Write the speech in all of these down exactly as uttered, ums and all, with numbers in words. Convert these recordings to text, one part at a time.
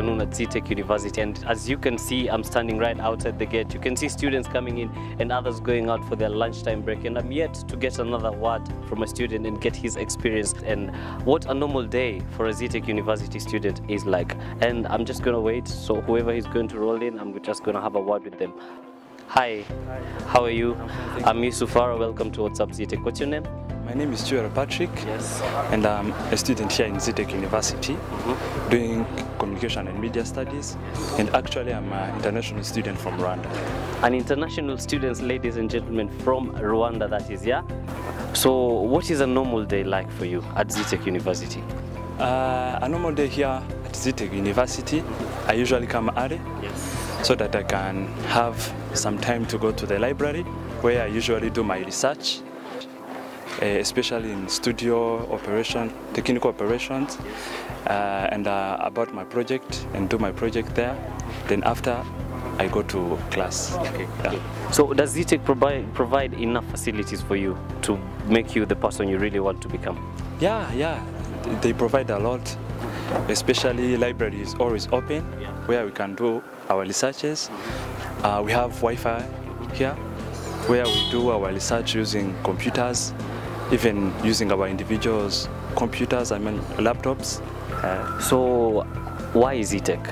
afternoon at Zetech University, and as you can see, I'm standing right outside the gate. You can see students coming in and others going out for their lunchtime break, and I'm yet to get another word from a student and get his experience and what a normal day for a Zetech University student is like. And I'm just going to wait, so whoever is going to roll in, I'm just going to have a word with them. Hi, Hi. How are you? I'm Cyubahiro. Welcome to Up Zetech. What's your name? My name is Patrick. Yes. And I'm a student here in Zetech University, Mm-hmm. doing communication and media studies. And actually, I'm an international student from Rwanda. An international student, ladies and gentlemen, from Rwanda, that is, yeah? So, what is a normal day like for you at Zetech University? Uh, a normal day here at Zetech University, I usually come early, Yes. so that I can have some time to go to the library, where I usually do my research, uh, especially in studio operation, technical operations, uh, and uh, about my project, and do my project there. Then after, I go to class. Okay. Yeah. Okay. So does Zetech provide provide enough facilities for you to make you the person you really want to become? Yeah, yeah, they provide a lot, especially library is always open, where we can do our researches. Uh, we have Wi-Fi here, where we do our research using computers, even using our individuals' computers, I mean laptops. Uh, so why is Zetech?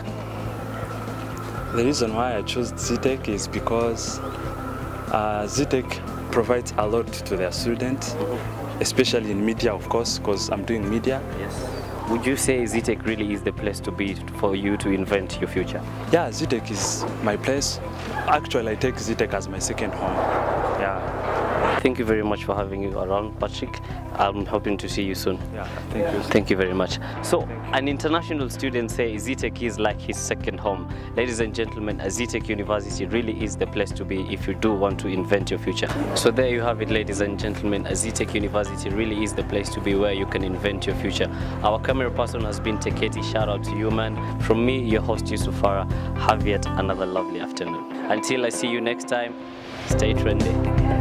The reason why I chose Zetech is because uh, Zetech provides a lot to their students, especially in media, of course, because I'm doing media. Yes. Would you say Zetech really is the place to be for you to invent your future? Yeah, Zetech is my place. Actually, I take Zetech as my second home. Yeah. Thank you very much for having you around, Patrick. I'm hoping to see you soon. Yeah, thank you. Thank you very much. So, an international student says Zetech is like his second home. Ladies and gentlemen, Zetech University really is the place to be if you do want to invent your future. So there you have it, ladies and gentlemen. Zetech University really is the place to be where you can invent your future. Our camera person has been Teketi. Shout out to you, man. From me, your host, Cyubahiro. Have yet another lovely afternoon. Until I see you next time, stay trendy.